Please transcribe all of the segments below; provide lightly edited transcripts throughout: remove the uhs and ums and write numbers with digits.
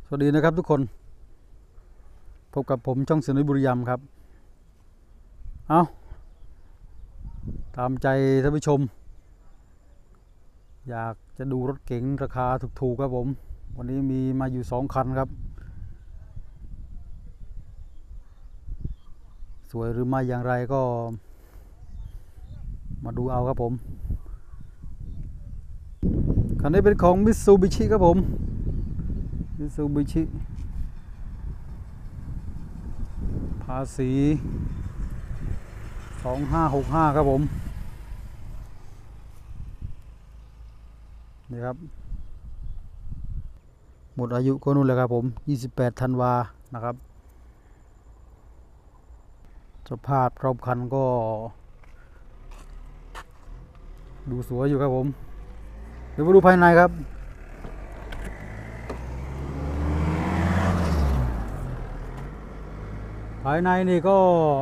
สวัสดีนะครับทุกคนพบกับผมช่องเสือนุ้ยบุรีรัมย์ครับเอาตามใจท่านผู้ชมอยากจะดูรถเก๋งราคาถูกๆครับผมวันนี้มีมาอยู่2 คันครับสวยหรือไม่อย่างไรก็มาดูเอาครับผมคันนี้เป็นของ Mitsubishi ครับผม Mitsubishi ภาษี2565ครับผมนี่ครับหมดอายุก็นู่นเลยครับผม28 ธันวานะครับสภาพรอบคันก็ดูสวยอยู่ครับผมเดี๋ยวมาดูภายในครับภายในนี่ก็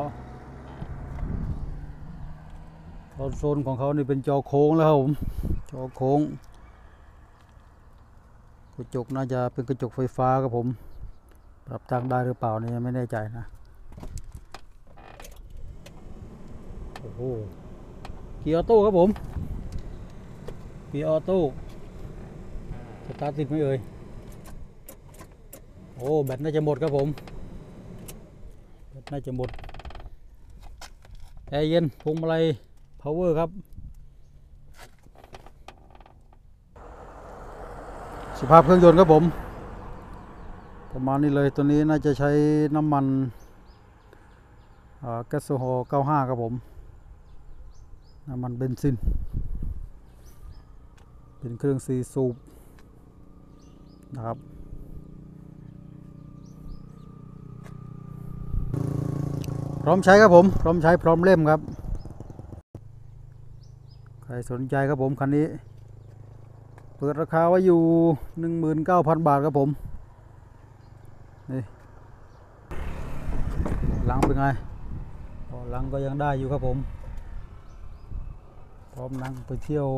โซนของเขานี่เป็นจอโค้งแล้วครับผมจอโค้งกระจกน่าจะเป็นกระจกไฟฟ้าครับผมปรับตั้งได้หรือเปล่านี่ไม่แน่ใจนะโอ้โหเกียร์ออโต้ครับผมเกียร์ออโต้สตาร์ทติดไหมเอ่ยโอ้แบตน่าจะหมดครับผมแบตน่าจะหมดแอร์เย็นพวงมาลัยพาวเวอร์ครับสภาพเครื่องยนต์ครับผมประมาณนี้เลยตัวนี้น่าจะใช้น้ำมันแก๊สโซฮอล์95ครับผมน้ำมันเบนซินเป็นเครื่อง4 สูบนะครับพร้อมใช้ครับผมพร้อมใช้พร้อมเล่มครับใครสนใจครับผมคันนี้เปิดราคาไว้อยู่ 19,000 บาทครับผมนี่หลังเป็นไงหลังก็ยังได้อยู่ครับผมพร้อมนั่งไปเที่ยว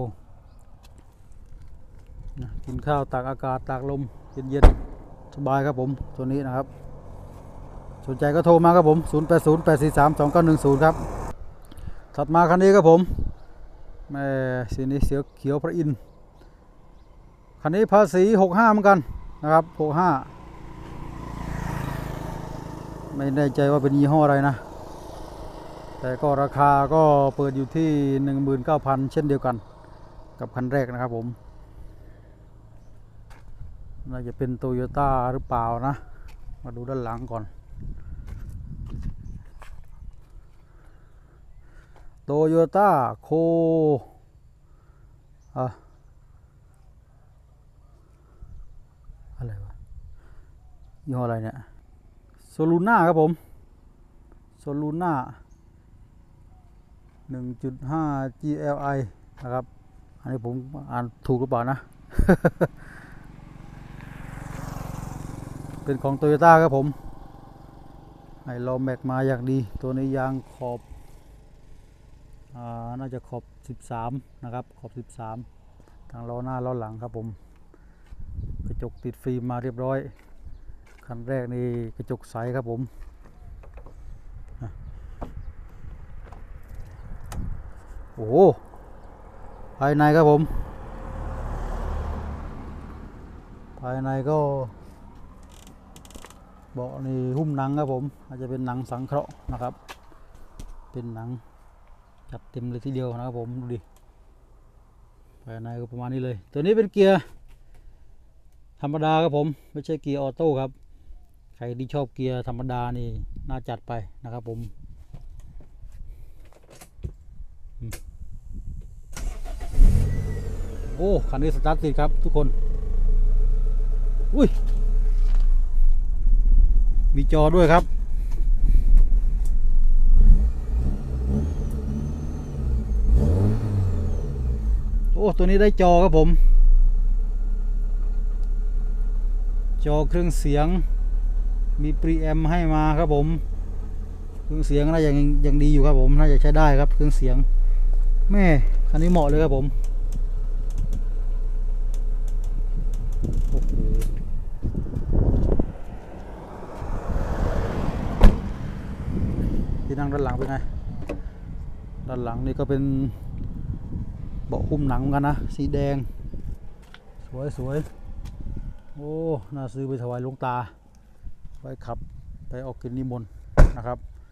กินข้าวตากอากาศตากลมเย็นๆสบายครับผมตัวนี้นะครับสนใจก็โทรมาครับผม0808432910ครับถัดมาคันนี้ครับผมแม่สีนี้เสือเขียวพระอินทร์คันนี้ภาษี65เหมือนกันนะครับ65ไม่แน่ใจว่าเป็นยี่ห้ออะไรนะแต่ก็ราคาก็เปิดอยู่ที่ 19,000 เช่นเดียวกันกับคันแรกนะครับผมน่าจะเป็นโตโยต้าหรือเปล่านะมาดูด้านหลังก่อนโตโยต้าโคอะไรวะยี่ห้ออะไรเนี่ยโซลูน่าครับผมโซลูน่า 1.5 GLI นะครับอันนี้ผมอ่านถูกหรือเปล่านะ เป็นของโตโยต้าครับผมให้ล้อแม็กมาอย่างดีตัวนี้ยางขอบน่าจะขอบ13นะครับขอบ13ทางล้อหน้าล้อหลังครับผมกระจกติดฟิล์มมาเรียบร้อยคันแรกนี่กระจกใสครับผมโอ้โหภายในครับผมภายในก็เบาะนี่หุ้มหนังครับผมอาจจะเป็นหนังสังเคราะห์นะครับเป็นหนังจัดเต็มเลยทีเดียวนะครับผมดูดิภายในก็ประมาณนี้เลยตัวนี้เป็นเกียร์ธรรมดาครับผมไม่ใช่เกียร์ออโต้ครับใครที่ชอบเกียร์ธรรมดานี่น่าจัดไปนะครับผมโอ้คันนี้สตาร์ทติดครับทุกคนอุ้ยมีจอด้วยครับโอ้ตัวนี้ได้จอครับผมจอเครื่องเสียงมีปรีแอมให้มาครับผมเครื่องเสียงน่ายังดีอยู่ครับผมน่าจะใช้ได้ครับเครื่องเสียงแม่คันนี้เหมาะเลยครับผมโอ้โหนั่งด้านหลังเป็นไงด้านหลังนี่ก็เป็นเบาะหุ้มหนังเหมือนกันนะสีแดงสวยสวยโอ้น่าซื้อไปถวายหลวงตาไปขับไปออกกินนิมนต์นะครับ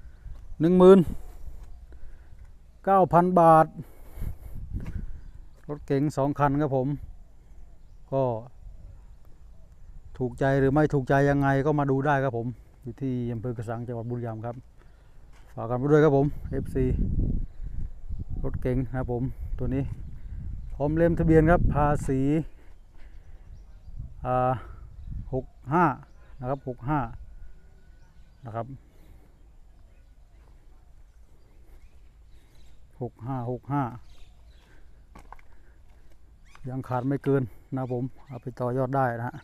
19,000 บาทรถเก๋ง2 คันครับผมก็ถูกใจหรือไม่ถูกใจยังไงก็มาดูได้ครับผมอยู่ที่อำเภอกระสังจังหวัดบุรีรัมย์ครับฝากกันไปด้วยครับผม FC รถเก๋งนะครับผมตัวนี้พร้อมเล่มทะเบียนครับภาษี65นะครับ65นะครับ65ยังขาดไม่เกินนะครับผมเอาไปต่อยอดได้นะฮะ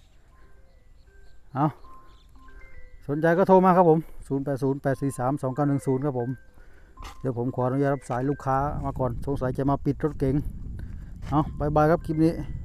เอาสนใจก็โทรมาครับผม0808432910ครับผมเดี๋ยวผมขออนุญาตรับสายลูกค้ามาก่อนสงสัยจะมาปิดรถเก๋งเอาบายบายครับคลิปนี้